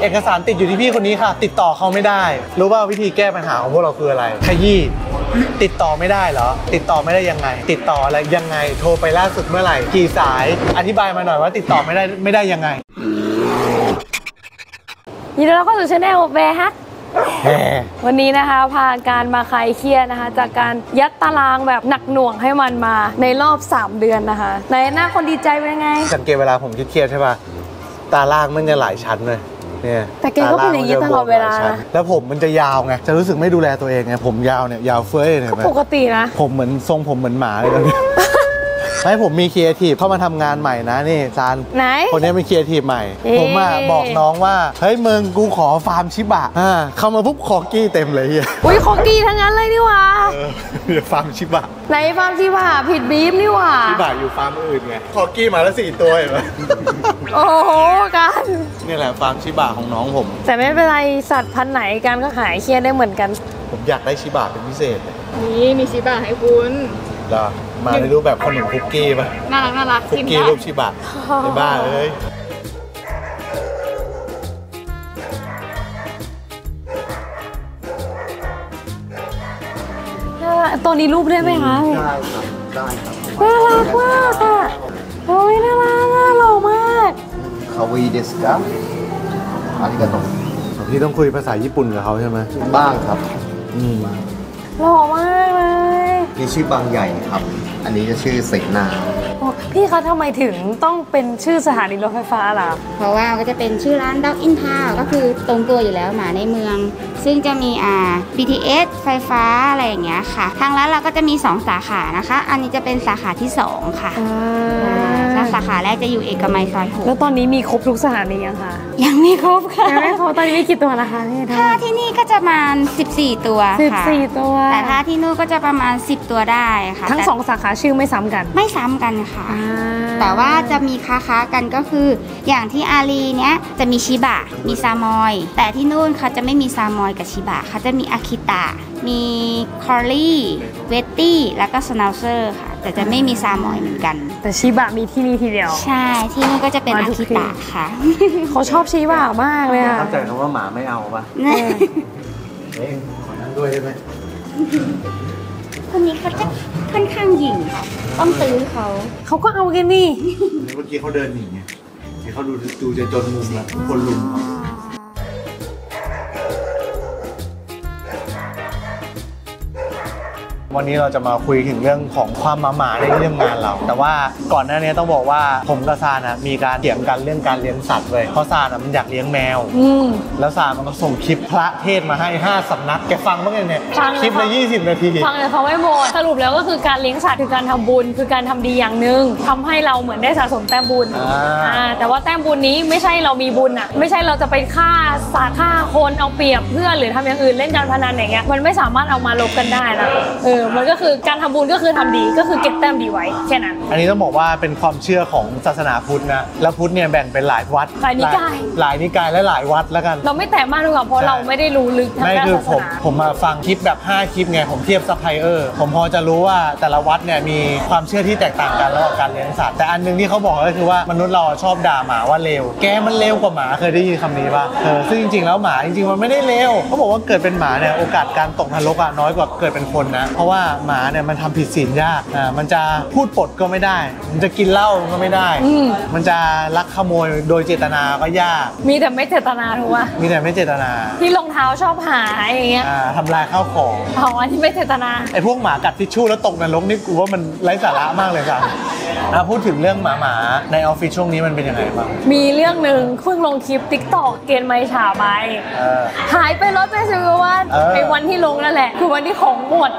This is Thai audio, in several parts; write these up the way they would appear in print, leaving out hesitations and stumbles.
เอกสารติดอยู่ที่พี่คนนี้ค่ะติดต่อเขาไม่ได้รู้ว่าวิธีแก้ปัญหาของพวกเราคืออะไรขยี้ติดต่อไม่ได้เหรอติดต่อไม่ได้ยังไงติดต่ออะไรยังไงโทรไปล่าสุดเมื่อไหร่กี่สายอธิบายมาหน่อยว่าติดต่อไม่ได้ยังไงยินดีต้อนรับเข้าสู่ช่องแบร์ฮักวันนี้นะคะพาการมาคลายเครียดนะคะจากการยัดตารางแบบหนักหน่วงให้มันมาในรอบ3 เดือนนะคะในหน้าคนดีใจเป็นยังไงสังเกตเวลาผมเครียดใช่ป่ะตาล่างมันจะหลายชั้นเลยเนี่ยแต่แกก็เป็นอย่างนี้ตลอดเวลาแล้วผมมันจะยาวไงจะรู้สึกไม่ดูแลตัวเองไงผมยาวเนี่ยยาวเฟ้ยเลยปกตินะผมเหมือนทรงผมเหมือนหมาเลยตอนนี้ให้ผมมีครีเอทีฟเข้ามาทำงานใหม่นะนี่ซานคนนี้เป็นครีเอทีฟใหม่ผมบอกน้องว่าเฮ้ยมึงกูขอฟาร์มชิบะเข้ามาปุ๊บคอกี้เต็มเลยเฮียอุ้ยคอกี้ทั้งนั้นเลยนี่หว่าฟาร์มชิบะไหนฟาร์มชิบะผิดบีฟนี่หว่าชิบะอยู่ฟาร์มอื่นไงคอกี้มาแล้ว4 ตัวเห็นไหมโอ้โหกันนี่แหละฟาร์มชิบะของน้องผมแต่ไม่เป็นไรสัตว์พันธุ์ไหนกันก็หายเครียดได้เหมือนกันผมอยากได้ชิบะเป็นพิเศษนี่มีชิบะให้คุณเหรอมาในรูปแบบขนมคุกกี้ป่ะน่ารักคุกกี้รูปชิบะในบ้าเอ้ยตัวนี้รูปได้ไหมคะได้ครับได้ครับน่ารักมากค่ะโอ้ยน่ารักน่าหล่อมากคาวีเดสกะอาริกาโตพี่ต้องคุยภาษาญี่ปุ่นกับเขาใช่ไหมบ้างครับหล่อมากเลยนี่ชื่อบางใหญ่ครับอันนี้จะชื่อเสนาพี่เขาทำไมถึงต้องเป็นชื่อสถานีรถไฟฟ้าล่ะเพราะว่าก็จะเป็นชื่อร้านด็อกอินทาวก็คือตรงตัวอยู่แล้วหมาในเมืองซึ่งจะมีBTS ไฟฟ้าอะไรอย่างเงี้ยค่ะทางร้านเราก็จะมี2 สาขานะคะอันนี้จะเป็นสาขาที่2ค่ะและสาขาแรกจะอยู่เอกมัยซอย6 แล้วตอนนี้มีครบทุกสถานียังคะยังไม่ครบค่ะยังไม่ครบตอนนี้มีกี่ตัวนะคะนี่ถ้าที่นี่ก็จะประมาณ14 ตัวค่ะ 14 ตัวแต่ถ้าที่นู่นก็จะประมาณ10 ตัวได้ค่ะทั้ง2 สาขาชื่อไม่ซ้ำกันไม่ซ้ำกันค่ะแต่ว่าจะมีค้ากันก็คืออย่างที่อารีเนี้ยจะมีชิบะมีซามอยแต่ที่นู่นเขาจะไม่มีซามอยกับชิบะเขาจะมีอาคิตะมีคอร์ลี่เวตตี้แล้วก็สไนเซอร์ค่ะแต่จะไม่มีซามอยเหมือนกันแต่ชิบะมีที่นี่ทีเดียวใช่ที่นู่นก็จะเป็นอาคิตะค่ะเขาชอบชิบะมากเลยเข้าใจคำว่าหมาไม่เอาป่ะขอนั่งด้วยได้ไหมคนนี้เขาจะค่อนข้างหยิ่งต้องตื้อเขาก็เอากันนี่เมื่อกี้เขาเดินหนีไงเขาดูจะจนมุมแล้วคนลุมเขาวันนี้เราจะมาคุยถึงเรื่องของความหมาในเรื่องงานเราแต่ว่าก่อนหน้านี้ต้องบอกว่าผมกับซานะมีการเถียงกันเรื่องการเลี้ยงสัตว์เลยเพราะซานะมันอยากเลี้ยงแมวแล้วซามันก็ส่งคลิปพระเทศมาให้5 สำนักแกฟังบ้างเนี่ยคลิปละ20 นาทีฟังเลยเขาไม่หมดสรุปแล้วก็คือการเลี้ยงสัตว์คือการทำบุญคือการทำดีอย่างหนึ่งทำให้เราเหมือนได้สะสมแต้มบุญแต่ว่าแต้มบุญนี้ไม่ใช่เรามีบุญอ่ะไม่ใช่เราจะไปฆ่าสัตว์ฆ่าคนเอาเปรียบเพื่อนหรือทำอย่างอื่นเล่นการพนันอย่างเงี้ยมันไม่สามารถเอามาลบกันได้นะมันก็คือการทำบุญก็คือทำดีก็คือเก็บแต้มดีไว้แค่นั้นอันนี้ต้องบอกว่าเป็นความเชื่อของศาสนาพุทธนะแล้วพุทธเนี่ยแบ่งเป็นหลายวัดหลายนิกายและหลายวัดแล้วกันเราไม่แตะมากดีกว่าเพราะเราไม่ได้รู้ลึกทางด้านศาสนาผมมาฟังคลิปแบบ5 คลิปไงผมเทียบซัพพลายเออร์ผมพอจะรู้ว่าแต่ละวัดเนี่ยมีความเชื่อที่แตกต่างกันระหว่างการเลี้ยงสัตว์แต่อันนึงที่เขาบอกก็คือว่ามนุษย์เราชอบด่าหมาว่าเลวแกมันเลวกว่าหมาเคยได้ยินคำนี้ป่ะซึ่งจริงๆแล้วหมาจริงๆมันไม่ได้เลวเขาบอกว่าเกิดเป็นหมาเนี่ยโอกาสการตกนรกน้อยกว่าเกิดเป็นคนนะเพราะว่าหมาเนี่ยมันทำผิดศีลยากมันจะพูดปดก็ไม่ได้มันจะกินเหล้าก็ไม่ได้มันจะลักขโมยโดยเจตนาก็ยากมีแต่ไม่เจตนาถูกป่ะมีแต่ไม่เจตนาที่รองเท้าชอบหายอย่างเงี้ยทำลายข้าวของอันที่ไม่เจตนาไอ้พวกหมากัดทิชชู่แล้วตกนรกนี่กูว่ามันไร้สาระมากเลยครับพูดถึงเรื่องหมาในออฟฟิศช่วงนี้มันเป็นยังไงบ้างมีเรื่องหนึ่งเพิ่งลงคลิป TikTok เกณฑ์ไม่ฉาไปหายไป180 กว่าวันไอ้วันที่ลงนั่นแหละคือวันที่ของหมด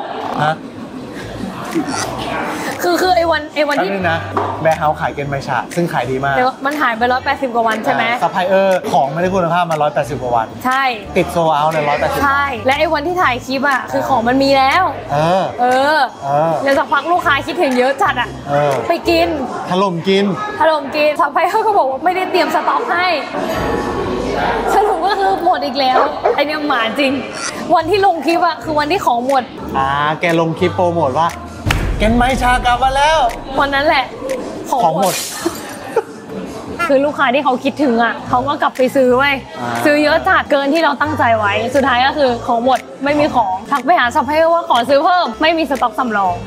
คือไอ้วันที่นะแบร์เฮาส์ขายเกนไมชาซึ่งขายดีมากมันหายไป180 กว่าวันใช่ไหมซัพพลายเออร์ของไม่ได้คุณภาพมา180 กว่าวันใช่ติดโซลเอาท์ใน180 ใช่และไอ้วันที่ถ่ายคลิปอ่ะคือของมันมีแล้วแล้วสักพักลูกค้าคิดถึงเยอะจัดอ่ะไปกินถล่มกินซัพพลายเออร์ก็บอกว่าไม่ได้เตรียมสต็อกให้สรุปก็คือหมดอีกแล้วไอเนี่ยหมาจริงวันที่ลงคลิปอะคือวันที่ของหมดแกลงคลิปโปรโมทว่าเกนไมชากลับมาแล้ววันนั้นแหละของหมดคือลูกค้าที่เขาคิดถึงอ่ะเขาก็กลับไปซื้อไว้ซื้อเยอะจัดเกินที่เราตั้งใจไว้สุดท้ายก็คือของหมดไม่มีของทักไปหาซัพพลายเออร์ว่าขอซื้อเพิ่มไม่มีสต็อกสำรอง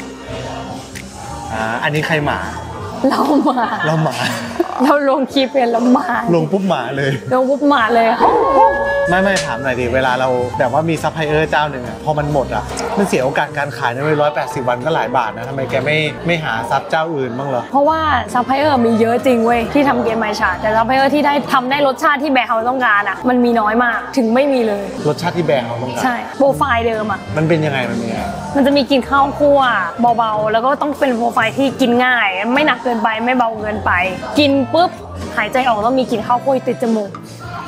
อันนี้ใครหมาเราหมาเราลงคลิปเป็นละหมาลงปุ๊บหมาเลยลงปุ๊บหมาเลยไม่ถามหน่อยดิเวลาเราแบบว่ามีซัพพลายเออร์เจ้าหนึ่งพอมันหมดอ่ะมันเสียโอกาสการขายใน180 วันก็หลายบาทนะทำไมแกไม่หาซับเจ้าอื่นบ้างเหรอเพราะว่าซัพพลายเออร์มีเยอะจริงเว้ยที่ทำเกมไมชาแต่ซัพพลายเออร์ที่ได้ทำได้รสชาติที่แบรนด์เขาต้องการอ่ะมันมีน้อยมากถึงไม่มีเลยรสชาติที่แบรนด์เขาต้องการใช่โปรไฟล์เดิมอ่ะมันเป็นยังไงมันจะมีกินข้าวคั่วเบาๆแล้วก็ต้องเป็นโปรไฟล์ที่กินง่ายไม่หนักเกินไปไม่เบาเกินไปกินปุ๊บหายใจออกต้องมีกลิ่นข้าวคั่วติดจมูก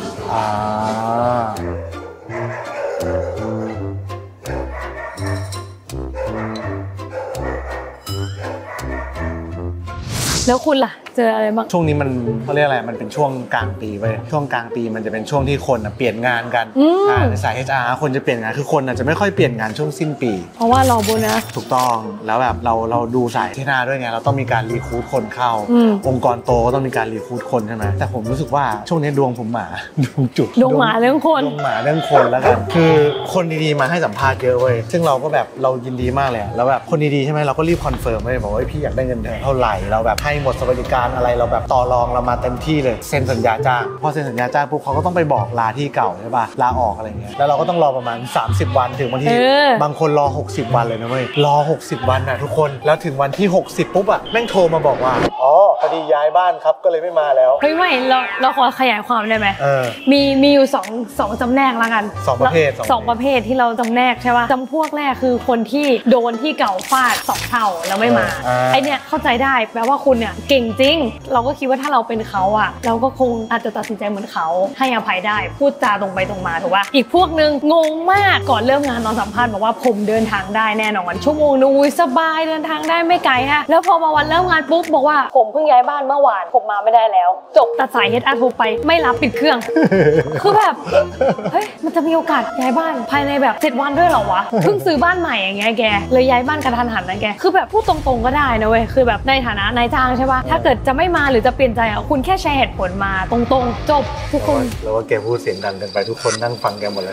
แล้วคุณล่ะเจออะไรบ้างช่วงนี้มันเขาเรียกอะไรมันเป็นช่วงกลางปีไปช่วงกลางปีมันจะเป็นช่วงที่คนเปลี่ยนงานกันในสาย HR คนจะเปลี่ยนงานคือคนจะไม่ค่อยเปลี่ยนงานช่วงสิ้นปีเพราะว่ารอโบนัสถูกต้องแล้วแบบเราดูสายที่หน้าด้วยไงเราต้องมีการรีครูทคนเข้าองค์กรโตก็ต้องมีการรีครูทคนใช่ไหมแต่ผมรู้สึกว่าช่วงนี้ดวงผมหมาดวงจุดดวงหมาเรื่องคนดวงหมาเรื่องคนแล้วกันคือคนดีๆมาให้สัมภาษณ์เยอะเว้ยซึ่งเราก็แบบเรายินดีมากเลยแล้วแบบคนดีๆใช่ไหมเราก็รีบคอนเฟิร์มเลยบอกว่าพี่อยากได้เงินเดือนเท่าไหร่เราแบบให้หมดสวัสดิการอะไรเราแบบต่อรองเรามาเต็มที่เลยเซ็นสัญญาจ้างพอเซ็นสัญญาจ้างปุ๊บเขาก็ต้องไปบอกลาที่เก่าใช่ป่ะลาออกอะไรเงี้ยแล้วเราก็ต้องรอประมาณ30 วันถึงบางทีบางคนรอ60 วันเลยนะเว้ยรอ60 วันนะทุกคนแล้วถึงวันที่60ปุ๊บอะแม่งโทรมาบอกว่าอ๋อพอดีย้ายบ้านครับก็เลยไม่มาแล้วเฮ้ยไม่เราขอขยายความได้ไหมมีอยู่สองจำแนกแล้วกัน 2 ประเภท 2 ประเภทที่เราจำแนกใช่ป่ะจำพวกแรกคือคนที่โดนที่เก่าฟาด2 เท่าแล้วไม่มาไอเนี้ยเข้าใจได้แปลว่าคุณเนี่ยเก่งจริงเราก็คิดว่าถ้าเราเป็นเขาอะเราก็คงอาจจะตัดสินใจเหมือนเขาให้อภัยได้พูดจาตรงไปตรงมาถูกป่ะอีกพวกนึงงงมากก่อนเริ่มงานตอนสัมภาษณ์บอกว่าผมเดินทางได้แน่นอนชั่วโมงนึงสบายเดินทางได้ไม่ไกลฮะแล้วพอมาวันเริ่มงานปุ๊บบอกว่าผมเพิ่งย้ายบ้านเมื่อวานผมมาไม่ได้แล้วจบตัดสาย HR โทรไปไม่รับปิดเครื่องคือแบบเฮ้ยมันจะมีโอกาสย้ายบ้านภายในแบบ7 วันด้วยเหรอวะเพิ่งซื้อบ้านใหม่อย่างเงี้ยแกเลยย้ายบ้านกระทันหันนะแกคือแบบพูดตรงๆก็ได้นะเว้ยคือแบบในฐานะนายจ้างใช่ป่ะถ้าเกิดจะไม่มาหรือจะเปลี่ยนใจอ่ะคุณแค่แชร์เหตุผลมาตรงๆจบทุกคนแล้วว่าแกพูดเสียงดังเกินไปทุกคนนั่งฟังแกหมดแล้ว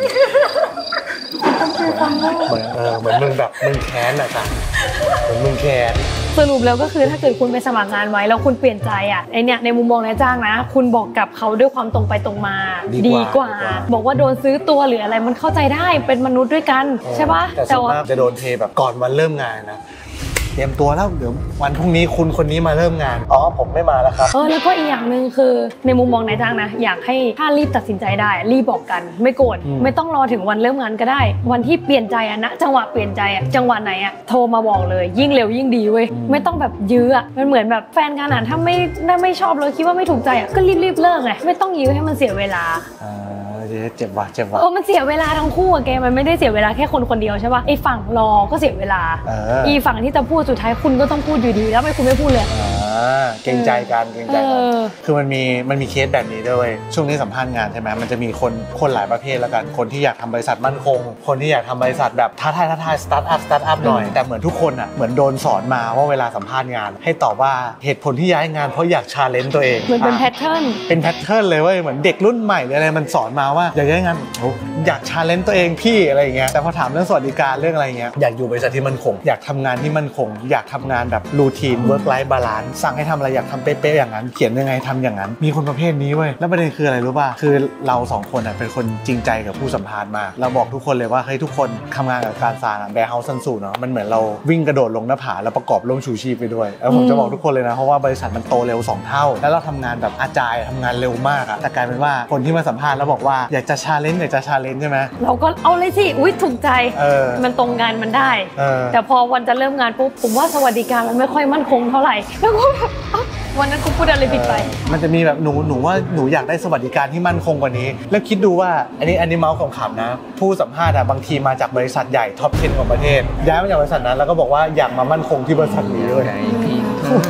เหมือนมึงแบบมึงแค้นอะจ้ะเหมือนมึงแค้นสรุปแล้วก็คือถ้าเกิดคุณไปสมัครงานไว้แล้วคุณเปลี่ยนใจอ่ะไอเนี่ยในมุมมองนายจ้างนะคุณบอกกับเขาด้วยความตรงไปตรงมาดีกว่าบอกว่าโดนซื้อตัวหรืออะไรมันเข้าใจได้เป็นมนุษย์ด้วยกันใช่ปะแต่ว่าจะโดนเทแบบก่อนวันเริ่มงานนะเตรียมตัวแล้วเดี๋ยววันพรุ่งนี้คุณคนนี้มาเริ่มงานอ๋อผมไม่มาแล้วครับแล้วก็อีกอย่างนึงคือในมุมมองนายจ้างนะอยากให้ถ้ารีบตัดสินใจได้รีบบอกกันไม่โกรธไม่ต้องรอถึงวันเริ่มงานก็ได้วันที่เปลี่ยนใจอะนะจังหวะเปลี่ยนใจอะจังหวะไหนอะโทรมาบอกเลยยิ่งเร็วยิ่งดีเว้ยไม่ต้องแบบยื้ออะมันเหมือนแบบแฟนกันอะถ้าไม่ชอบเลยคิดว่าไม่ถูกใจอะก็รีบเลิกไงไม่ต้องยื้อให้มันเสียเวลาเจ็บว่ะมันเสียเวลาทั้งคู่อะแกมันไม่ได้เสียเวลาแค่คนเดียวใช่ป่ะไอ้ฝั่งรอก็เสียเวลาอีฝั่งที่จะพูดสุดท้ายคุณก็ต้องพูดอยู่ดีแล้วไม่คุณไม่พูดเลยเกรงใจกันคือมันมีเคสแบบนี้ด้วยช่วงนี้สัมภาษณ์งานใช่ไหมมันจะมีคนหลายประเภทแล้วกันคนที่อยากทำบริษัทมั่นคงคนที่อยากทำบริษัทแบบท้าทายสตาร์ทอัพหน่อยแต่เหมือนทุกคนอ่ะเหมือนโดนสอนมาว่าเวลาสัมภาษณ์งานให้ตอบว่าเหตุผลที่ย้ายงานเพราะอยากชาเลนจ์ตัวเองเหมือนเป็นแพทเทิร์นเลยเว้ยเหมือนเด็กรุ่นใหม่หรืออะไรมันสอนมาว่าอยากย้ายงานอยากชาเลนจ์ตัวเองพี่อะไรอย่างเงี้ยแต่พอถามเรื่องสวัสดิการเรื่องอะไรเงี้ยอยากอยู่บริษัทที่มั่นคงอยากทำงานที่มั่นคงอยากทำงานแบบรูทีนเวิร์กไลฟ์บาลานซ์สั่งให้ทำอะไรอยากทำเป๊ะๆอย่างนั้นเขียนยังไงทำอย่างนั้นมีคนประเภทนี้เว้ยแล้วประเด็นคืออะไรรู้ป่ะคือเรา2 คนเป็นคนจริงใจกับผู้สัมภาษณ์มากเราบอกทุกคนเลยว่าเฮ้ยทุกคนทำงานกับการสานแบร์เฮาส์ซันสูเนาะมันเหมือนเราวิ่งกระโดดลงหน้าผาแล้วประกอบร่มชูชีพไปด้วยแล้วผมจะบอกทุกคนเลยนะเพราะว่าบริษัทมันโตเร็ว2 เท่าแล้วเราทำงานแบบอาจายทำงานเร็วมากอะแต่กลายเป็นว่าคนที่มาสัมภาษณ์แล้วบอกว่าอยากจะชาเลนจ์ใช่ไหมเราก็เอาเลยสิอุ๊ยถูกใจมันตรงกันมันได้แต่พอวันจะเริ่มงานปุ๊บผมว่าสวัสดิการมันไม่ค่อยมั่นคงเท่าไหร่แล้วก็แบบวันนั้นกูพูดอะไรผิดไปมันจะมีแบบหนูว่าหนูอยากได้สวัสดิการที่มั่นคงกว่านี้แล้วคิดดูว่าอันนี้เมาส์ขำๆนะผู้สัมภาษณ์บางทีมาจากบริษัทใหญ่ท็อป 10 ของประเทศย้ายมาจากบริษัทนั้นแล้วก็บอกว่าอยากมามั่นคงที่บริษัทนี้ด้วย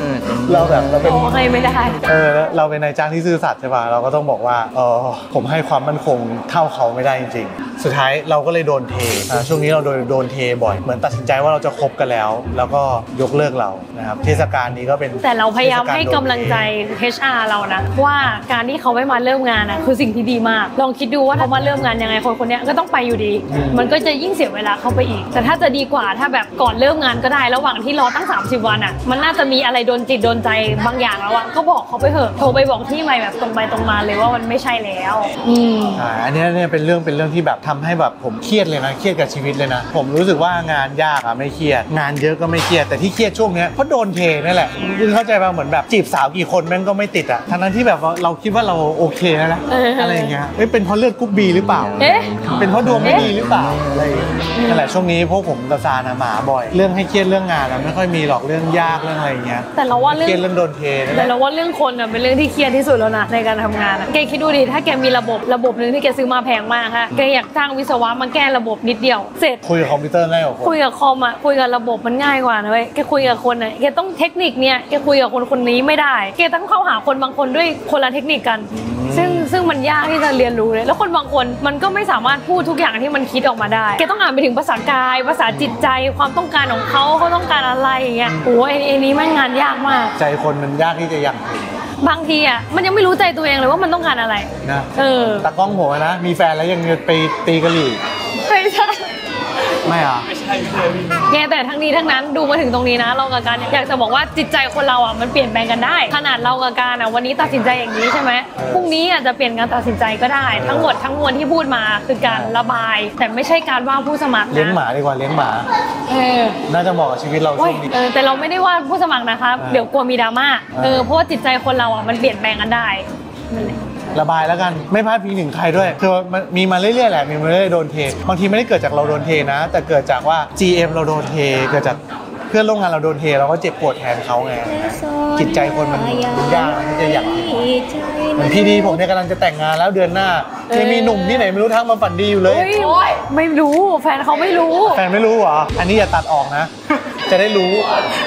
เราแบบเราเป็นโอ้ให้ไม่ได้เราเป็นนายจ้างที่ซื่อสัตย์ใช่ป่ะเราก็ต้องบอกว่าผมให้ความมั่นคงเท่าเขาไม่ได้จริงๆสุดท้ายเราก็เลยโดนเทช่วงนี้เราโดนเทบ่อยเหมือนตัดสินใจว่าเราจะคบกันแล้วก็ยกเลิกเรานะครับเทศกาลนี้ก็เป็นแต่เราพยายามให้กำลังใจ HR เรานะว่าการที่เขาไม่มาเริ่มงานคือสิ่งที่ดีมากลองคิดดูว่าเขามาเริ่มงานยังไงคนนี้ก็ต้องไปอยู่ดีมันก็จะยิ่งเสียเวลาเข้าไปอีกแต่ถ้าจะดีกว่าถ้าแบบก่อนเริ่มงานก็ได้ระหว่างที่รอตั้ง30 วันมันน่าจะมีอะไรโดนจิตโดนใจบางอย่างแล้วก็บอกเขาไปเถอะโทรไปบอกที่ใหม่แบบตรงไปตรงมาเลยว่ามันไม่ใช่แล้วอันนี้เนี่ยเป็นเรื่องที่แบบทำให้แบบผมเครียดเลยนะเครียดกับชีวิตเลยนะผมรู้สึกว่างานยากไม่เครียดงานเยอะก็ไม่เครียดแต่ที่เครียดช่วงนี้เพราะโดนเทนี่แหละคุณเข้าใจป่ะเหมือนแบบจีบสาวกี่คนแม่งก็ไม่ติดทั้งนั้นที่แบบเราคิดว่าเราโอเคแล้วนะอะไรอย่างเงี้ยเป็นเพราะเลือดกรุ๊ปบีหรือเปล่าเป็นเพราะดวงไม่ดีหรือเปล่าอะไรนั่นแหละช่วงนี้พวกผมกับซานะหมาบ่อยเรื่องให้เครียดเรื่องงานไม่ค่อยมีหรอกเรื่องยากเรื่องอะไรอย่างเงี้ยแต่เราว่าเครียดเรื่องโดนเทแต่เราว่าเรื่องคนเป็นเรื่องที่เครียดที่สุดแล้วนะในการทำงานแกคิดดูดิถ้าแกมีระบบนึงที่แกซื้อมาแพงมากค่ะแกอยากจ้างวิศวะมาแก้ระบบนิดเดียวเสร็จคุยกับคอมพิวเตอร์ง่ายกว่าคุยกับคอมคุยกับระบบมันง่ายกว่านะเว้ยแกคุยกับคนแกต้องเทคนิคเนี่ยแกคุยกับคนนี้ไม่ได้แกต้องเข้าหาคนบางคนด้วยคนละเทคนิคกันซึ่งมันยากที่จะเรียนรู้เลยแล้วคนบางคนมันก็ไม่สามารถพูดทุกอย่างที่มันคิดออกมาได้แกต้องอ่านไปถึงภาษากายภาษาจิตใจความต้องการของเขาต้องการอะไรอย่างเงี้ยโอ้ยไอ้นี้มันงานยากมากใจคนมันยากที่จะยังบางทีมันยังไม่รู้ใจตัวเองเลยว่ามันต้องการอะไรนะตากล้องผมนะมีแฟนแล้วยังไปตีกะหรี่ไม่ใช่ไม่แกแต่ทั้งนี้ทั้งนั้นดูมาถึงตรงนี้นะเรากับการอยากจะบอกว่าจิตใจคนเรามันเปลี่ยนแปลงกันได้ขนาดเรากับการวันนี้ตัดสินใจอย่างนี้ใช่ไหมพรุ่งนี้อาจจะเปลี่ยนการตัดสินใจก็ได้ทั้งหมดทั้งมวลที่พูดมาคือการระบายแต่ไม่ใช่การว่าผู้สมัครนะเลี้ยงหมาดีกว่าเลี้ยงหมาน่าจะเหมาะกับชีวิตเราช่วงนี้แต่เราไม่ได้ว่าผู้สมัครนะคะเดี๋ยวกลัวมีดราม่าเพราะว่าจิตใจคนเรามันเปลี่ยนแปลงกันได้ระบายแล้วกันไม่พลาดพิงถึงใครด้วยคือมีมาเรื่อยๆแหละมีมาเรื่อยๆโดนเทบางทีไม่ได้เกิดจากเราโดนเทนะแต่เกิดจากว่า GM เราโดนเทเกิดจากเพื่อนร่วมงานเราโดนเทเราก็เจ็บปวดแทนเขาไงจิตใจคนมันยากที่จะอย่างเหมือนพี่ดีผมเนี่ยกำลังจะแต่งงานแล้วเดือนหน้ายังมีหนุ่มที่ไหนไม่รู้ทักมาฝันดีอยู่เลยไม่รู้แฟนเขาไม่รู้แฟนไม่รู้เหรออันนี้อย่าตัดออกนะจะได้รู้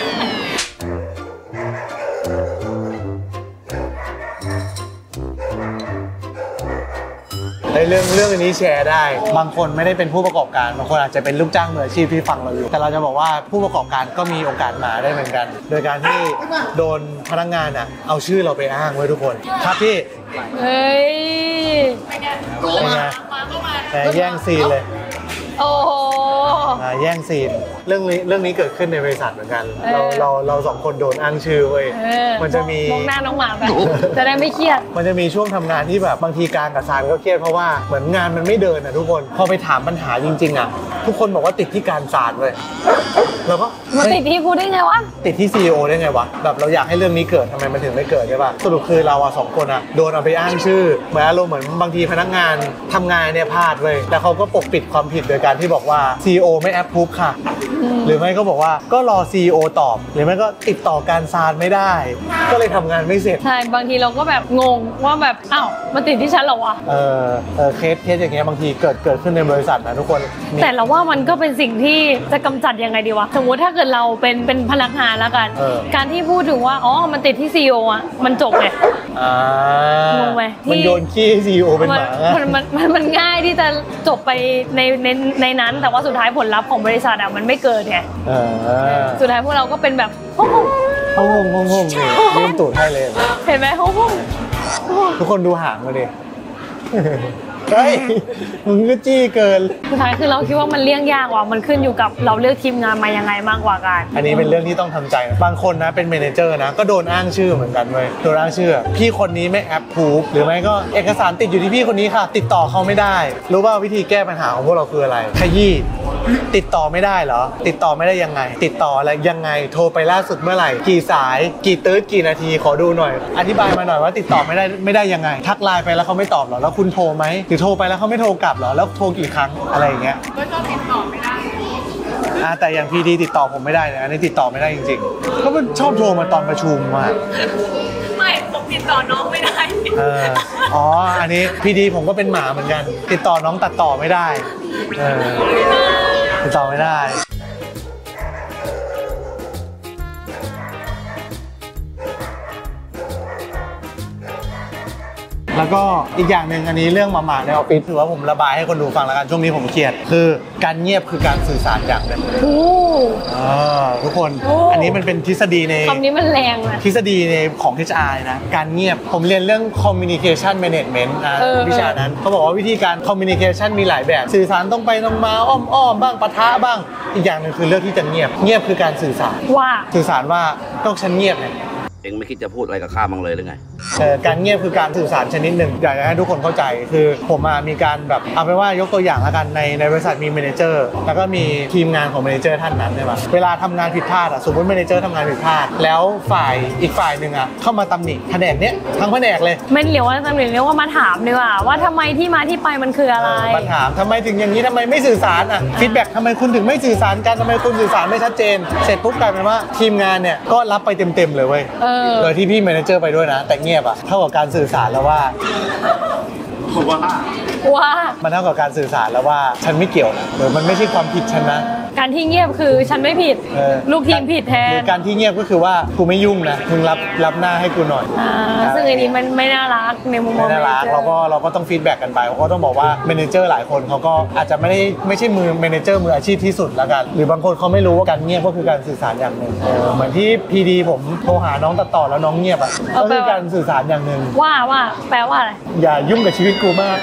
เรื่องอันนี้แชร์ได้บางคนไม่ได้เป็นผู้ประกอบการบางคนอาจจะเป็นลูกจ้างมืออาชีพที่ฟังเราอยู่แต่เราจะบอกว่าผู้ประกอบการก็มีโอกาสมาได้เหมือนกันโดยการที่โดนพนักงานเอาชื่อเราไปอ้างไว้ทุกคนครับพี่เฮ้ยเป็นไงแต่แย่งซีนเลยโอ้โหแย่งซีนเรื่องนี้เกิดขึ้นในบริษัทเหมือนกันเราสองคนโดนอ้างชื่อเว้ยมันจะมีมองหน้าน้องหมาแบบจะได้ไม่เครียดมันจะมีช่วงทำงานที่แบบบางทีการกับซานก็เครียดเพราะว่าเหมือนงานมันไม่เดินทุกคนพอไปถามปัญหาจริงๆทุกคนบอกว่าติดที่การซานเลยแล้วก็มาติดที่กูได้ไงวะติดที่ CEO ได้ไงวะแบบเราอยากให้เรื่องนี้เกิดทำไมมันถึงไม่เกิดใช่ป่ะสรุปคือเราสองคนโดนเอาไปอ้างชื่อเหมือนอารมณ์เหมือนบางทีพนักงานทำงานเนี่ยพลาดเว้ยแต่เขาก็ปกปิดความผิดโดยการที่บอกว่า CEO ไม่แอปพูฟค่ะหรือไม่ก็บอกว่าก็รอ CEO ตอบหรือไม่ก็ติดต่อการซานไม่ได้ก็เลยทำงานไม่เสร็จใช่บางทีเราก็แบบงงว่าแบบอ้าวมาติดที่ฉันเหรอวะเคสอย่างเงี้ยบางทีเกิดขึ้นในบริษัทนะทุกคนแต่เราว่ามันก็เป็นสิ่งที่จะกำจัดยังไงดีวะสมมติถ้าเกิดเราเป็นพนักงานแล้วกันการที่พูดถึงว่ามันติดที่ CEO มันจบไงงงไหมมันโยนขี้ CEO เป็นหมามันง่ายที่จะจบไปในนั้นแต่ว่าสุดท้ายผลลัพธ์ของบริษัทมันไม่เกิดไงสุดท้ายพวกเราก็เป็นแบบห้องยืมตูดให้เลยเห็นไหมห้องทุกคนดูห่างมาดิเฮ้ยมึงก็จี้เกินสุดท้ายคือเราคิดว่ามันเลี่ยงยากว่ะมันขึ้นอยู่กับเราเลือกทีมงานมายังไงมากกว่ากันอันนี้เป็นเรื่องที่ต้องทำใจบางคนนะเป็นเมเนเจอร์นะก็โดนอ้างชื่อเหมือนกันเว้ยโดนอ้างชื่อพี่คนนี้ไม่แอปพูฟหรือไม่ก็เอกสารติดอยู่ที่พี่คนนี้ค่ะติดต่อเขาไม่ได้รู้ว่าวิธีแก้ปัญหาของพวกเราคืออะไรขยี้ติดต่อไม่ได้เหรอติดต่อไม่ได้ยังไงติดต่ออะไรยังไงโทรไปล่าสุดเมื่อไหร่กี่สายกี่ตื้อกี่นาทีขอดูหน่อยอธิบายมาหน่อยว่าติดต่อไม่ได้ยังไงทักไลน์ไปแล้วเขาไม่ตอบหรอแล้วคุณโทรไหมหรือโทรไปแล้วเขาไม่โทรกลับหรอแล้วโทรกี่ครั้งอะไรอย่างเงี้ยก็ต้องติดต่อไม่ได้แต่อย่างพีดีติดต่อผมไม่ได้เนี่ยอันนี้ติดต่อไม่ได้จริงๆก็มันชอบโทรมาตอนประชุมไม่ผมติดต่อน้องไม่ได้อันนี้พีดีผมก็เป็นหมาเหมือนกันติดต่อน้องตัดต่อไม่ได้ติดต่อไม่ได้แล้วก็อีกอย่างหนึ่งอันนี้เรื่องหมาๆในออฟฟิศถือว่าผมระบายให้คนดูฟังแล้วกันช่วงนี้ผมเครียดคือการเงียบคือการสื่อสารอย่างหนึ่งทุกคนอันนี้มันเป็นทฤษฎีในคำนี้มันแรงนะทฤษฎีในของ HR นะการเงียบผมเรียนเรื่อง communication management วิชานั้นเขาบอกว่าวิธีการ communication มีหลายแบบสื่อสารต้องไปต้องมาอ้อมบ้างปะทะบ้างอีกอย่างหนึ่งคือเลือกที่จะเงียบคือการสื่อสารว่าสื่อสารว่าต้องฉันเงียบเนี่ยเองไม่คิดจะพูดอะไรกับข้าบ้างเลยหรือไงการเงียบคือการสื่อสารชนิดหนึ่งอยากให้ทุกคนเข้าใจคือผมมีการแบบเอาไปว่ายกตัวอย่างแล้วกันในบริษัทมีเมเนเจอร์แล้วก็มีทีมงานของเมเนเจอร์ท่านนั้นใช่ไหมเวลาทำงานผิดพลาดสมมติเมเนเจอร์ทำงานผิดพลาดแล้วอีกฝ่ายหนึ่งเข้ามาตำหนิแผนกเนี้ยทั้งแผนกเลยไม่เรียกว่าตำหนิเรียกว่ามาถามดีกว่าทำไมที่มาที่ไปมันคืออะไรมาถามทำไมถึงอย่างนี้ทำไมไม่สื่อสารฟีดแบ็กทำไมคุณถึงไม่สื่อสารกันทำไมคุณสื่อสารไม่ชัดเจนเสร็จปุ๊บกลายเป็นว่าทีมงานเนี่ยก็รับไปเต็มเลยเว้ยโดยที่พี่เมเนเจอร์ไปด้วยนะแต่เงียบเท่ากับการสื่อสารแล้วว่ามันเท่ากับการสื่อสารแล้วว่าฉันไม่เกี่ยวนะหรือมันไม่ใช่ความผิดฉันนะการที่เงียบคือฉันไม่ผิดลูกทีมผิดแทนหรือการที่เงียบก็คือว่ากูไม่ยุ่งนะมึงรับหน้าให้กูหน่อยซึ่งอันนี้มันไม่น่ารักในมุมมองไม่น่ารักเราก็ต้องฟีดแบ็กกันไปเราก็ต้องบอกว่าเมเนเจอร์หลายคนเขาก็อาจจะไม่ใช่เมเนเจอร์มืออาชีพที่สุดแล้วกันหรือบางคนเขาไม่รู้ว่าการเงียบก็คือการสื่อสารอย่างหนึ่งเหมือนที่พีดีผมโทรหาน้องตัดต่อแล้วน้องเงียบก็คือการสื่อสารอย่างหนึ่งว่าแปลว่าอะไรอย่ายุ่งกับชีวิตกูมาก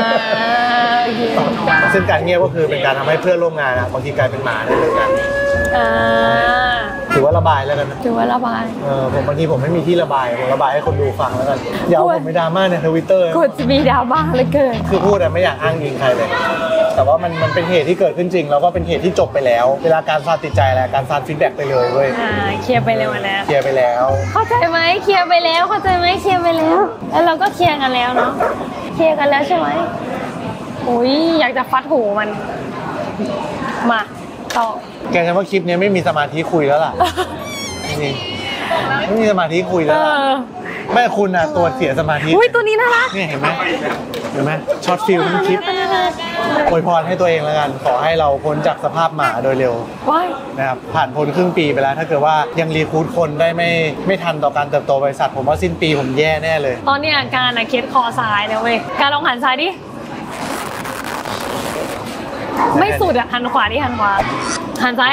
ซึ่งการเงียบก็คือเป็นการทำให้เพื่อนร่วมงานบางทีกลายเป็นหมาได้เลยกันถือว่าระบายแล้วกันนะถือว่าระบายผมบางทีผมไม่มีที่ระบายผมระบายให้คนดูฟังแล้วกันอย่าเอาผมไปดราม่าในทวิตเตอร์กูจะมีดราม่าเลยเกินคือพูดไม่อยากอ้างอิงใครเลยแต่ว่ามันเป็นเหตุที่เกิดขึ้นจริงแล้วก็เป็นเหตุที่จบไปแล้วเวลาการซาติดใจอะไรการซาฟีดแบ็กไปเลยเว้ยเคลียร์ไปแล้วนะเคลียร์ไปแล้วเข้าใจไหมเคลียร์ไปแล้วเข้าใจไหมเคลียร์ไปแล้วแล้วเราก็เคลียร์กันแล้วเนาะเคลียร์กันแล้วใช่ไหมอุ้ยอยากจะฟัดหูมันมาต่อแกฉันว่าคลิปนี้ไม่มีสมาธิคุยแล้วล่ะนี่ไม่มีสมาธิคุยแล้วแม่คุณตัวเสียสมาธิอุ้ยตัวนี้น่ารักนี่เห็นไหมช็อตฟิลทั้งคลิปอวยพรให้ตัวเองแล้วกันขอให้เราพ้นจากสภาพหมาโดยเร็วนะครับผ่านพ้นครึ่งปีไปแล้วถ้าเกิดว่ายังรีคูดคนได้ไม่ทันต่อการเติบโตบริษัทผมว่าสิ้นปีผมแย่แน่เลยตอนนี้อาการเคสคอซ้ายนะเว้ยการลองหันซ้ายดิไม่สุดหันขวาดิหันขวาหันซ้าย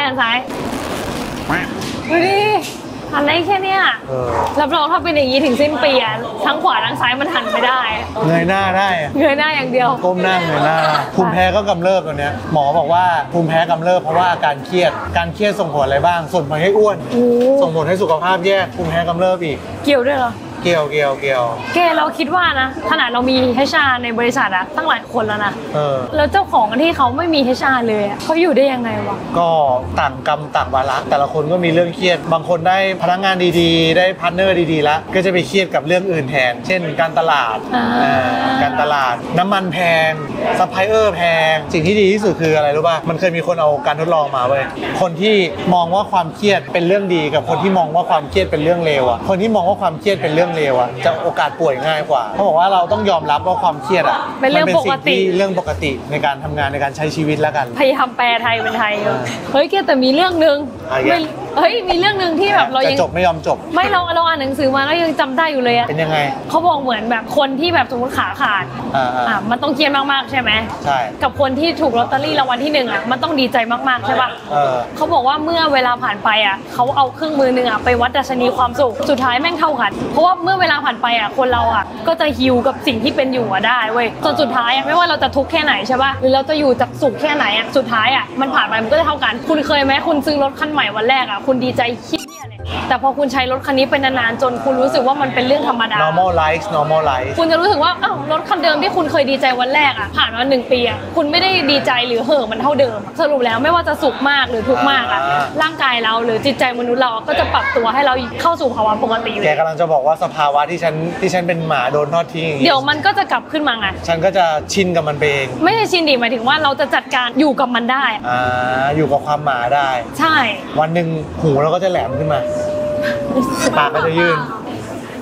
ดูดิหันได้แค่เนี้ยรับรองถ้าเป็นอย่างนี้ถึงสิ้นปีทั้งขวาทั้งซ้ายมันหันไม่ได้เงยหน้าได้เงยหน้าอย่างเดียวก้มหน้าเงยหน้าภูมิแพ้ก็กำเริบตัวเนี้ยหมอบอกว่าภูมิแพ้กำเริบเพราะว่าการเครียดส่งผลอะไรบ้างส่งผลให้อ้วนส่งผลให้สุขภาพแย่ภูมิแพ้กำเริบอีกเกี่ยวด้วยเหรอเกี่ยวแกเราคิดว่านะขนาดเรามี HR ในบริษัทตั้งหลายคนแล้วนะแล้วเจ้าของที่เขาไม่มี HR เลยเขาอยู่ได้ยังไงวะก็ต่างกรรมต่างวาระแต่ละคนก็มีเรื่องเครียดบางคนได้พนักงานดีๆได้พาร์ทเนอร์ดีๆแล้วก็จะไปเครียดกับเรื่องอื่นแทนเช่นการตลาดน้ำมันแพงซัพพลายเออร์แพงสิ่งที่ดีที่สุดคืออะไรรู้ป่ะมันเคยมีคนเอาการทดลองมาเว้ยคนที่มองว่าความเครียดเป็นเรื่องดีกับคนที่มองว่าความเครียดเป็นเรื่องเลวคนที่มองว่าความเครียดเป็นเรื่องเลวจะโอกาสป่วยง่ายกว่าเขาบอกว่าเราต้องยอมรับว่าความเครียดเป็นเรื่องปกติในการทำงานในการใช้ชีวิตแล้วกันพยายามแปลไทยเป็นไทยเฮ้ยแต่มีเรื่องนึงมีเรื่องนึงที่แบบเรายังจบไม่ยอมจบไม่เราอ่านหนังสือมาแล้วยังจำได้อยู่เลยเป็นยังไงเขาบอกเหมือนแบบคนที่แบบสมมติขาขาดมันต้องเครียดมากๆใช่ไหมใช่กับคนที่ถูกลอตเตอรี่รางวัลที่1มันต้องดีใจมากๆใช่ป่ะเขาบอกว่าเมื่อเวลาผ่านไปเขาเอาเครื่องมือนึงไปวัดดัชนีความสุขสุดท้ายแม่งเท่ากันเพราะว่าเมื่อเวลาผ่านไปคนเราก็จะฮิวกับสิ่งที่เป็นอยู่ได้เว้ยจนสุดท้ายไม่ว่าเราจะทุกข์แค่ไหนใช่ป่ะหรือเราจะอยู่จากสุขแค่ไหนสุดท้ายมันผ่านไปมันก็จะเท่ากันคุณเคยไหมคุณซื้อรถคันใหม่วันแรกคุณดีใจคิดเนี่ยเลยแต่พอคุณใช้รถคันนี้เป็นนานๆจนคุณรู้สึกว่ามันเป็นเรื่องธรรมดา normal life คุณจะรู้สึกว่ารถคันเดิมที่คุณเคยดีใจวันแรกผ่านมา1 ปีคุณไม่ได้ดีใจหรือเห่อมันเท่าเดิมสรุปแล้วไม่ว่าจะสุขมากหรือทุกข์มากร่างกายเราหรือจิตใจมนุษย์เราก็จะปรับตัวให้เราเข้าสู่ภาวะปกติอยู่แกกำลังจะบอกว่าสภาวะที่ฉันเป็นหมาโดนทอดทิ้งเดี๋ยวมันก็จะกลับขึ้นมาไงฉันก็จะชินกับมันเองไม่ใช่ชินดิหมายถึงว่าเราจะจัดการอยู่กับมันได้อยู่กับความหมาได้ใช่วันหนึ่งหูเราก็จะแหลมขึ้นมาปากก็จะยื่น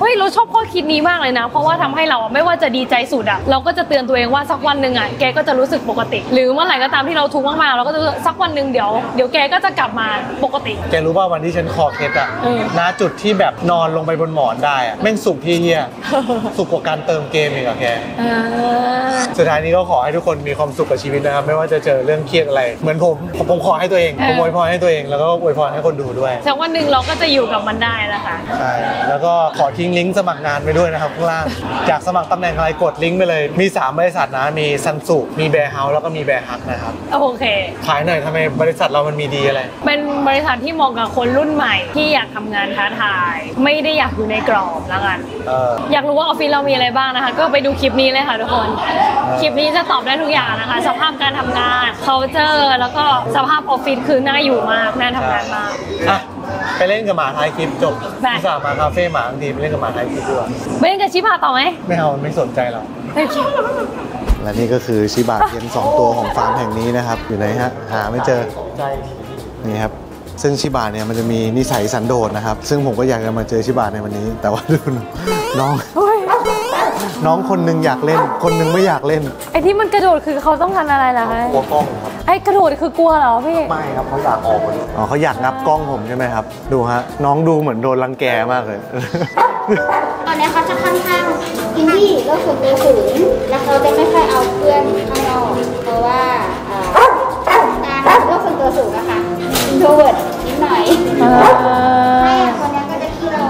ฮ้ยเราชอบข้อคิดนี้มากเลยนะเพราะว่าทำให้เราไม่ว่าจะดีใจสุดอะเราก็จะเตือนตัวเองว่าสักวันหนึ่งอะแกก็จะรู้สึกปกติหรือเมื่อไหร่ก็ตามที่เราทุกข์มากๆเราก็จะสักวันหนึ่งเดี๋ยวแกก็จะกลับมาปกติแกรู้ป่ะวันที่ฉันคอเคล็ดอะณจุดที่แบบนอนลงไปบนหมอนได้อะแม่งสุขที่เฮีย สุขกว่าการเติมเกมอีกอะแกสุดท้ายนี้ก็ขอให้ทุกคนมีความสุขกับชีวิตนะครับไม่ว่าจะเจอเรื่องเครียดอะไรเหมือนผมขอให้ตัวเองผมอวยพรให้ตัวเองแล้วก็อวยพรให้คนดูด้วยสักวันหนึ่งเราก็จะอยู่กับมันได้นะคะใช่แล้วก็ขอทิ้งลิงก์สมัครงานไปด้วยนะครับข้างล่างอยากสมัครตำแหน่งอะไรกดลิงก์ไปเลยมี3บริษัทนะมีซันสุมีแบร์เฮาส์แล้วก็มีแบร์ฮักนะครับโอเคขายหน่อยทำไมบริษัทเรามันมีดีอะไรเป็นบริษัทที่เหมาะกับคนรุ่นใหม่ที่อยากทำงานท้าทายไม่ได้อยากอยู่ในกรอบแล้วกันอยากรู้ว่าออฟฟิศเรามีอะไรบ้างนะคะก็ไปดูคลิปนี้เลยค่ะทุกคนคลิปนี้จะตอบได้ทุกอย่างนะคะสภาพการทำงาน culture แล้วก็สภาพออฟฟิศคือน่าอยู่มากน่าทำงานมากอ่ะไปเล่นกับหมาท้ายคลิปจบได้อุตส่าห์มาคาเฟ่หมาทั้งทีไปเล่นกับหมาท้ายคลิปด้วยไปเล่นกับชิบะต่อไหมไม่เอาไม่สนใจเราโอเคและนี่ก็คือชิบะเทียน2ตัวของฟาร์มแห่งนี้นะครับอยู่ไหนฮะหาไม่เจอนี่ครับซึ่งชิบะเนี่ยมันจะมีนิสัยสันโดษนะครับซึ่งผมก็อยากจะมาเจอชิบะในวันนี้ แต่ว่าดูน้องคนนึงอยากเล่นคนนึงไม่อยากเล่นไอที่มันกระโดดคือเขาต้องการอะไรล่ะคะกลัวกล้องครับไอกระโดดคือกลัวเหรอพี่ไม่ครับเขาอยากออกอ๋อเขาอยากงับกล้องผมใช่ไหมครับดูฮะน้องดูเหมือนโดนรังแกมากเลยตอนนี้เขาจะค่อนข้างอินดี้โลกส่วนตัวสูงแล้วเขาจะไม่ค่อยเอาเพื่อนข้างนอกเพราะว่าการโลกส่วนตัวสูงนะคะอินโทรเวิร์ดนิดหน่อยให้คนนี้ก็จะขี้เรา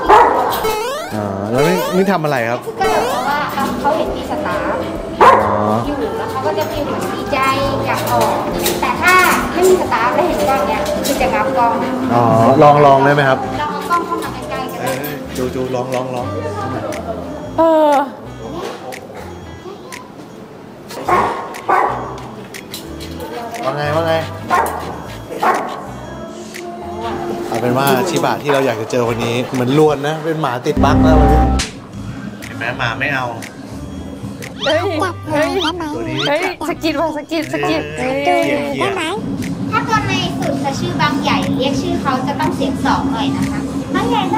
แล้วนี่ทำอะไรครับก็แบบว่าเขาเห็นมีสตาฟอยู่แล้วเขาก็จะฟีลเหมือนดีใจอยากออกแต่ถ้าไม่มีสตาฟแล้วเห็นกล้องเนี้ยคือจะงับกล้องอ๋อลองได้ไหมครับลองเอากล้องเข้ามาใกล้ๆกันเลยจูลอง ว่าไงเอาเป็นว่าชิบะที่เราอยากจะเจอวันนี้เหมือนลวนนะเป็นหมาติดบั๊กแล้ววันนี้เห็นไหมหมาไม่เอาเฮ้ยตัวนี้เฮ้ยสกิดว่ะสกิดเฮ้ยได้ไหมถ้าตัวในสุดจะชื่อบางใหญ่เรียกชื่อเขาจะต้องเสียง2หน่อยนะคะบางใหญ่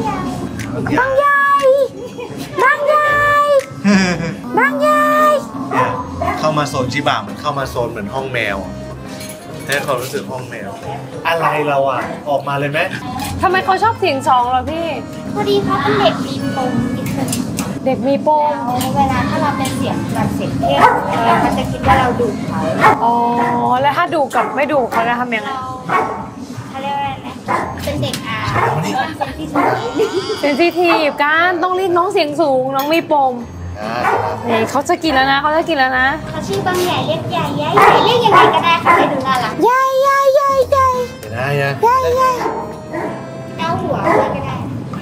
เนี่ยเข้ามาโซนชิบะเหมือนเข้ามาโซนเหมือนห้องแมวให้ความรู้สึกห้องแมวอะไรเราอ่ะออกมาเลยไหมทำไมเขาชอบเสียงสองเหรอพี่พอดีเขาเป็นเด็กมีปมนิดนึงเด็กมีปมเวลาถ้าเราเป็นเสียงแบบเสียงเทพเขาจะคิดว่าเราดุเขาอ๋อแล้วถ้าดูกับไม่ดูเขาจะทำยังไงเขาเรียกว่าอะไรนะเป็นเด็กคนที่สูงเซนซิทีฟกันต้องเรียกน้องเสียงสูงน้องมีปมนี่เขาจะกินแล้วนะเขาเขาชื่อบางใหญ่เรียกใหญ่เรียกยังไงก็ได้เขาให้ดูน่ารักใหญ่เห็นไหมเก้าหัวเลยก็ได้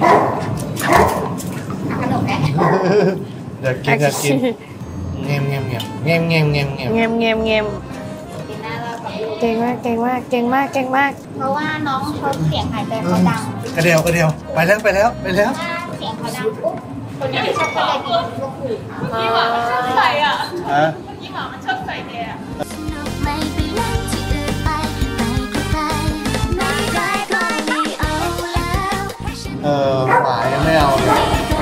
ขนมแหละอยากกินเงียบเก่งมากเพราะว่าน้องเขาเสียงหายใจเขาดังกระเดียวไปแล้วถ้าเสียงเขาดังปุ๊บคนนี้ชอบก็เลยกินลูกหูพี่หมามันชอบใส่อ่ะพี่หมามันชอบใส่แดงหมายังไม่เอาเลย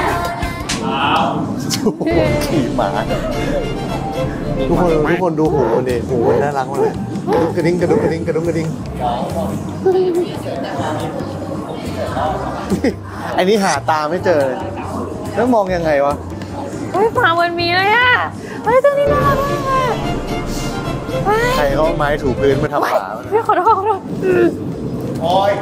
ขี่หมาทุกคนดูหูดิหูน่ารักมากเลยกระดุกกระดิ่งไอ้นี่หาตาไม่เจอเลยแล้วมองยังไงวะเฮ้ยหมาเหมือนมีเลยอ่ะเฮ้ยตัวนี้น่ารักมากใครเขาไม้ถูพื้นมาทำหมาพี่ขอโทษโอ้ย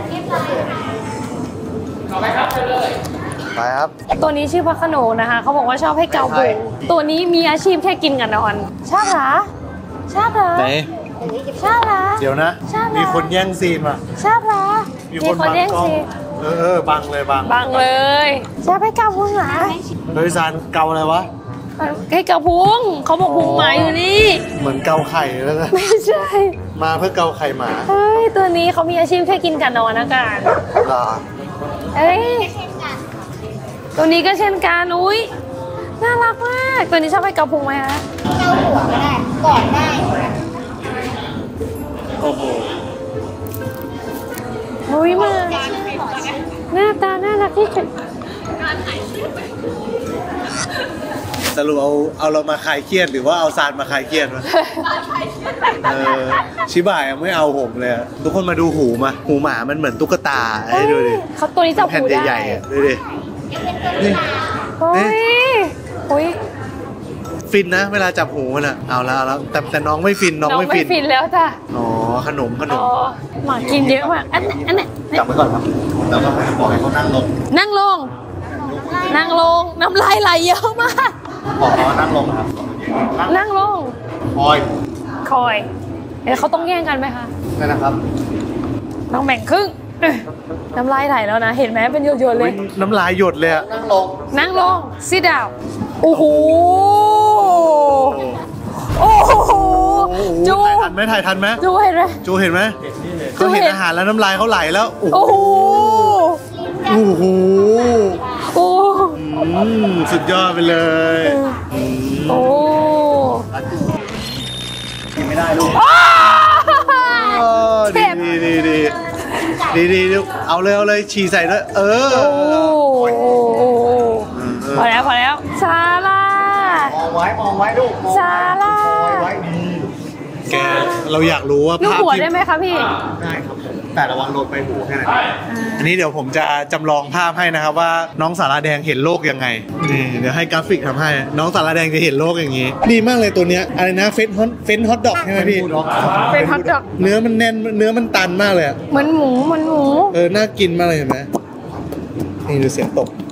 ไปครับตัวนี้ชื่อพระโขนงนะคะเขาบอกว่าชอบให้เกาบุงตัวนี้มีอาชีพแค่กินกับนอนชอบเหรอไหนชอบเหรอเดี๋ยวนะชอบเหรอมีคนแย่งซีนว่ะชอบเหรอมีคนแย่งซีนบังเลยชอบให้เกาพุงเหรอโดยสารเกาอะไรวะให้เกาพุงเขาบอกพุงหมาอยู่นี่เหมือนเกาไข่แล้วนะไม่ใช่มาเพื่อเกาไข่หมาเฮ้ยตัวนี้เขามีอาชีพแค่กินกับนอนนะกันเหรอเอ้ยตัวนี้ก็เช่นกันอุ้ยน่ารักมากตัวนี้ชอบให้เกาพุงไหมคะเกาหัวก็ได้กอดได้โอ้โหอุ้ยมาหน้าตาน่ารักที่สุดสรุปเอาเรามาคลายเครียดหรือว่าเอาซานมาคลายเครียดวะชิบะยังไม่เอาผมเลยอะทุกคนมาดูหูหมามันเหมือนตุ๊กตาไอ้ดูดิเขาตัวนี้จับแผ่นหูได้ใหญ่ๆอะดูดินี่เฮ้ยเฮ้ยฟินนะเวลาจับหูมันอะเอาแล้วแต่น้องไม่ฟินน้องน้องไม่ไม่ฟินฟินแล้วจ้ะอ๋อขนมอ๋อหมากินเยอะมากอันนี้จับไว้ก่อนครับแล้วก็บอกให้เขานั่งลงนั่งลงน้ำลายไหลเยอะมากบอกเขานั่งลงครับนั่งลง คอยเดี๋ยวเขาต้องแย่งกันไหมคะนั่นนะครับต้องแบ่งครึ่งน้ำลายไหลแล้วนะ เห็นไหมเป็นหยดๆเลยน้ำลายหยดเลยอะนั่งลง sit down โอ้โหโอ้โหจูถ่ายทันไหมจูเห็นไหมจูเห็นไหมจูเขาเห็เห็นนอาหารแล้วน้ำลายเขาไหลแล้วโอ้โอ้โหโหโอ้สุดยอดไปเลยโอ้กินไม่ได้ลูกเจ็บดีเอาเลยฉี่ใส่ด้วยโเออ้พอแล้วซาร่ามองไว้ลูกซาร่าแกเราอยากรู้ว่าลูกภาพหัวที่ได้ไหมคะพี่ได้ครับผมแต่ระวังโดนไปหูแค่นั้นอันนี้เดี๋ยวผมจะจำลองภาพให้นะครับว่าน้องสาราแดงเห็นโลกยังไงนี่เดี๋ยวให้กราฟิกทำให้น้องสาราแดงจะเห็นโลกอย่างนี้ดีมากเลยตัวเนี้ยอะไรนะเฟนฮอตดอกใช่ไหมพี่เป็นฮอตดอกเนื้อมันแน่นเนื้อมันตันมากเลยอะเหมือนหมูน่ากินมากเลยเห็นไหมนี่ดูเสียงตก